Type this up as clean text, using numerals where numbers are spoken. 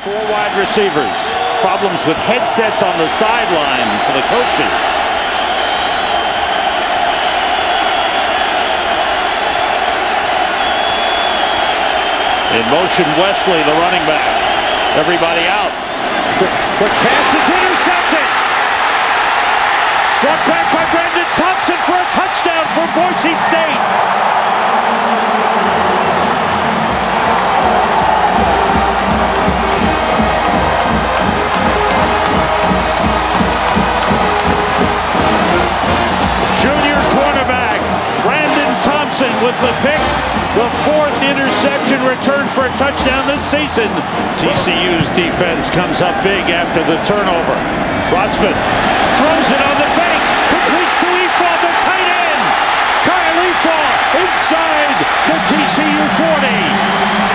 Four wide receivers. Problems with headsets on the sideline for the coaches. In motion, Wesley, the running back. Everybody out. Quick pass is intercepted. Brought back by Brandon Thompson for a touchdown for Boise State. Junior cornerback Brandon Thompson with the pick. The fourth interception returned for a touchdown this season. TCU's defense comes up big after the turnover. Rotzman throws it on the fake. Completes to Efaw, the tight end. Kyle Efaw inside the TCU 40.